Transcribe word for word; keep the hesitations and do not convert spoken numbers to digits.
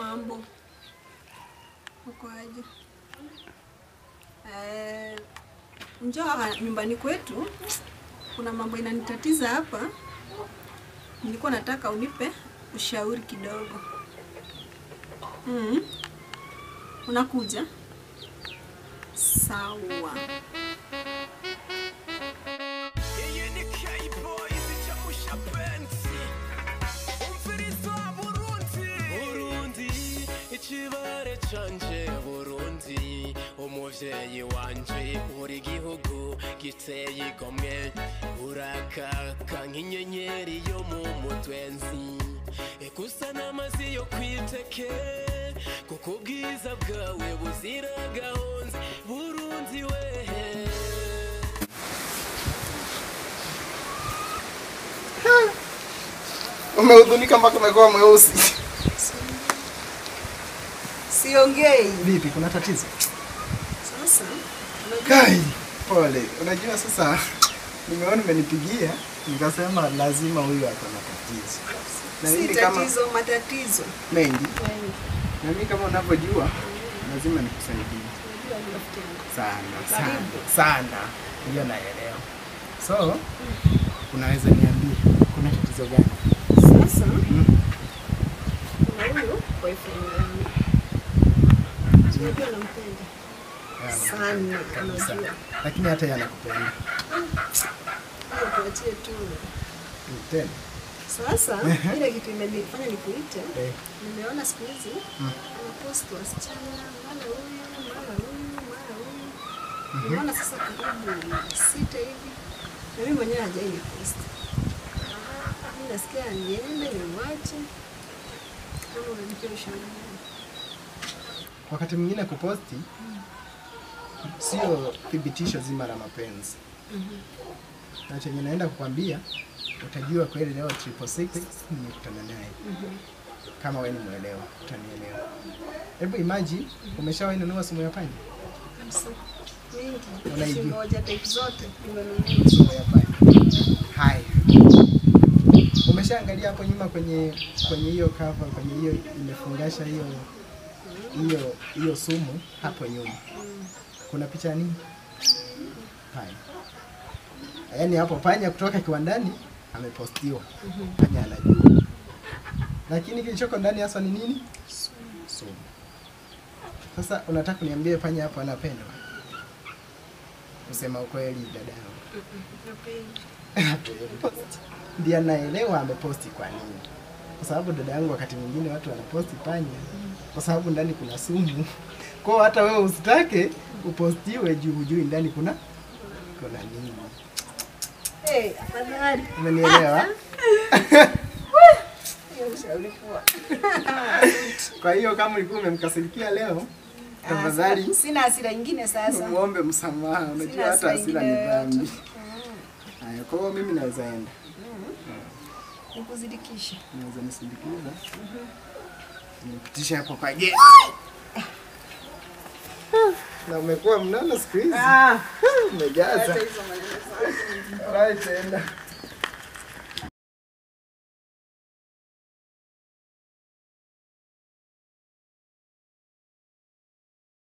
mambo. Uko aje? Eh, njoo nyumbani kwetu. Kuna mambo inanitatiza hapa. Nilikuwa nataka unipe ushauri kidogo. Mhm. Unakuja? Sawa. Chibare chanje Burundi umuvyeyi wanje uri gihugu giteye igomwe urakaka nk'inyenyeri yo mu mutwenzi ekusa n'amazi yo kwiteke kuko ubwiza bwawe buzira gahonzi Burundi wehe. Umeudhunika mpaka umekuwa mweusi. Siongei. Vipi, kuna tatizo? Sasa, Kai, pole. Unajua sasa nimeona umenipigia, nikasema lazima huyu ako na tatizo. Na mimi kama tatizo matatizo mengi. Mengi. Na mimi kama unavyojua, lazima nikusaidie. Sana, sana. Sana. Ndio naelewa. So, unaweza niambia kuna tatizo gani? Sasa, mm. Kuna huyu boyfriend wangu. Unajua nampenda. Sana kabisa. Lakini hata yeye anakupenda. Hiyo tuachie tu. Tena. Sasa ile kitu imenifanya nikuite. Nimeona siku hizi anapost wasichana, mara huyu, mara huyu, mara huyu. Nimeona sasa karibu sita hivi. Na mimi mwenyewe hajai post. Mimi nasikia niende niwache. Kama unanipea ushauri. Wakati mwingine kuposti sio thibitisho zima la mapenzi. Mhm. Na chenye naenda kukwambia utajua kweli leo triple six nimekutana naye. Mhm. Kama wewe ni muelewa, utanielewa. Hebu imagine umeshawahi nunua simu ya panya? Mingi. Unajua moja type zote nimenunua simu ya panya. Hai. Umeshaangalia hapo nyuma kwenye kwenye hiyo cover, kwenye hiyo imefungasha hiyo hiyo hiyo sumu hapo nyuma. Kuna picha nini? Panya. Yaani hapo panya kutoka kiwandani amepostiwa. Panya anajua. Lakini kilichoko ndani hasa ni nini? Sumu. Sasa unataka kuniambie panya hapo anapendwa? Usema ukweli dada yangu. Napenda. Ndiye anaelewa ameposti kwa nini. Kwa sababu dada yangu wakati mwingine watu wanaposti panya kwa sababu ndani kuna sumu. Kwa hata wewe usitake upostiwe juu hujui ndani kuna kuna nini. Eh, afadhali. Umenielewa? Kwa hiyo kama ulikuwa umemkasirikia leo, tafadhali sina hasira nyingine sasa. Muombe msamaha, unajua hata hasira ni dhambi. Haya, kwa hiyo mimi naweza enda. Nikuzidikisha. Naweza nisindikiza. Mhm. Nipitisha hapo kwa gate. Na umekuwa mnono siku hizi. Ah, umejaza. Right, enda.